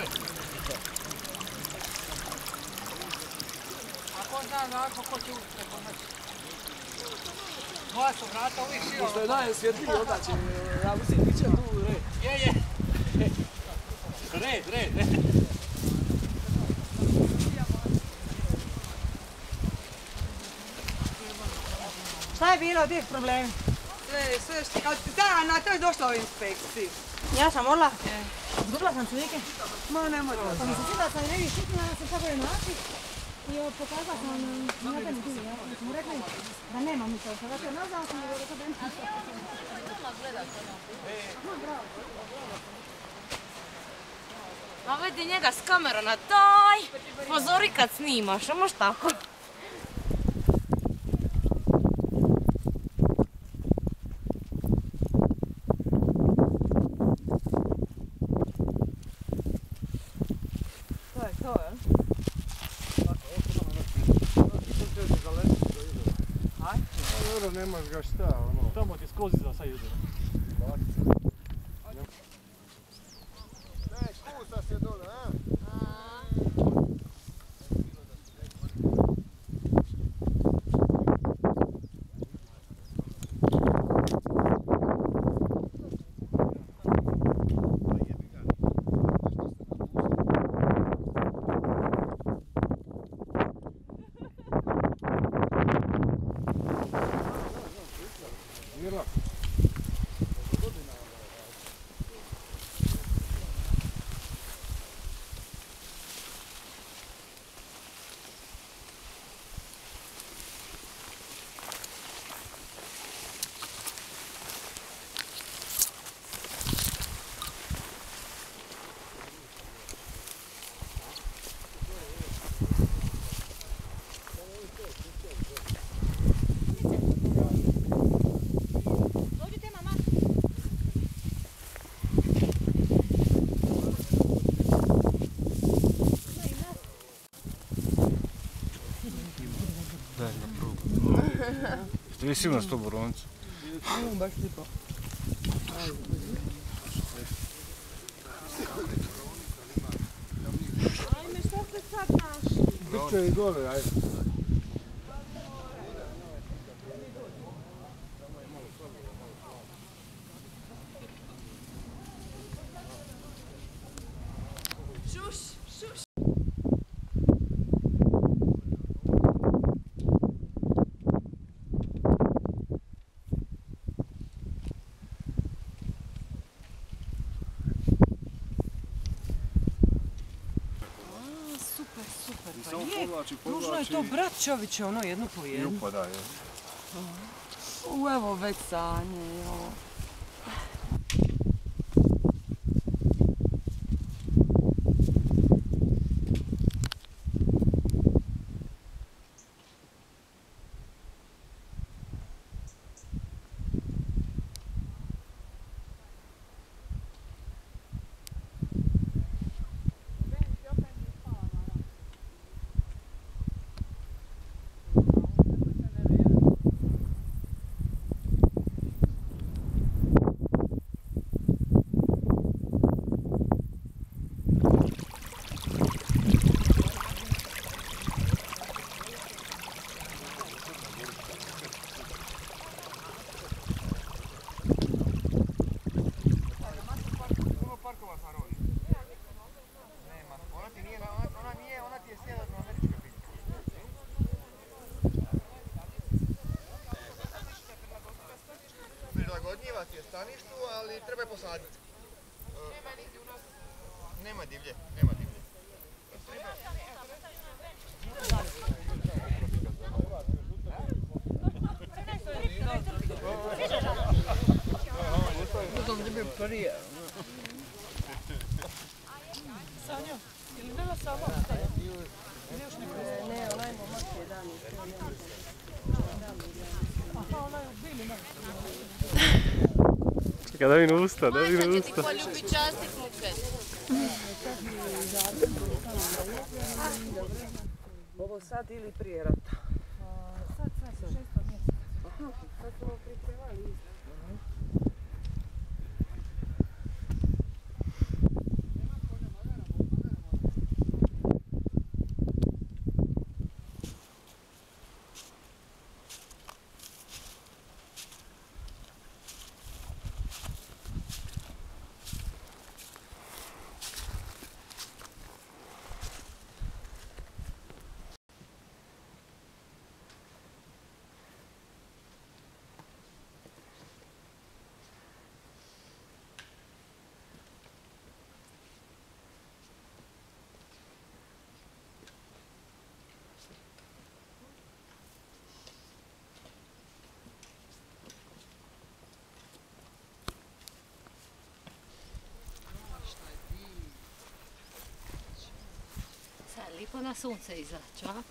Ako zna Žarko ko će ući preko noći. Dva su vrata uvijek šio. Pošto je najsvjetliji, onda će, ja mislim, bit će tu red. Je. Red. Šta je bilo, gdje je problemi? Sve što... Da, na to je došla u inspekciji. Ja sam morala. Izgubila sam slike. Ma nemoj to. Pa mi se sida sam negdje šutila, sam tako je naći. I pokazala sam na temu tu, ja smo rekli da nema mi to. Sada to nazvala sam da to nema. Ma vidi njega s kamerom na taj, pozori kad snimaš, a moš tako. To je to, jel? Dobro, nemaš ga šta, ono. Tamo ti skroz iza sad ide. Kusa se dole, a? Što je sigurno 100 boronca? Baš lipo. Ajme, što ste sad našli? Biće i dole, ajde. Dužno je to brat čoviće, ono jednu po jednu. Jupa, da, je. Evo već sanje, jo. Prilagodnjiva ti je staništu, ali treba je posaditi. Nema divlje, nema divlje. Budom da bi prije. Sanjo, je li bila sama? Ne, onaj momak je dan. Aha, ona je u bili, ne. Čekaj, da vidim usta, da vidim Majka će usta. ti poljubi častit muket. Ovo sad ili prije rata? Sad, 6. mjeseca. Aha, sad smo pripremali isto. Lipo na sunce izaći, a?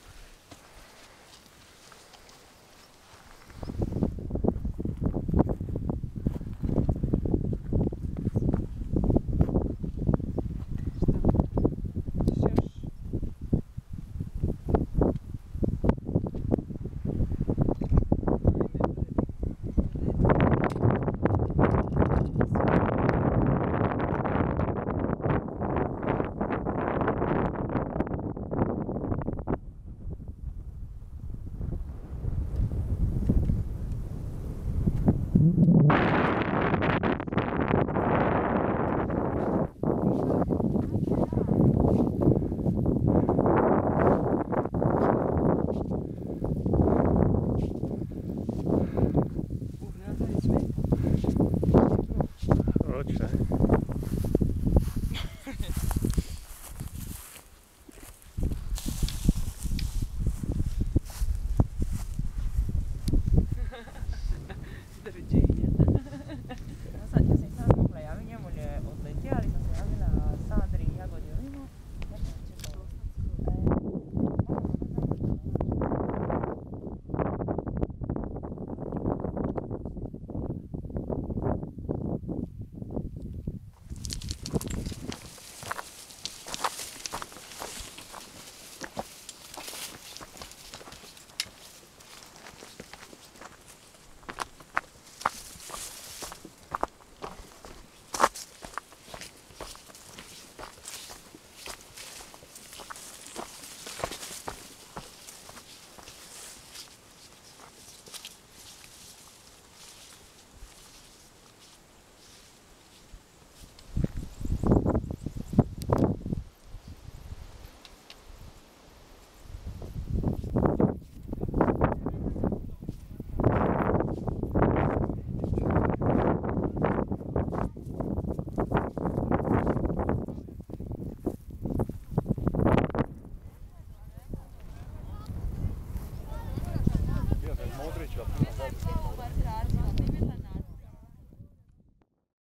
Hoće. Doviđenja. Sad ja sam sad mogla javiti, njemu je odletio, ali sam se javila Sandri i Jagodi ovimo. Modrić,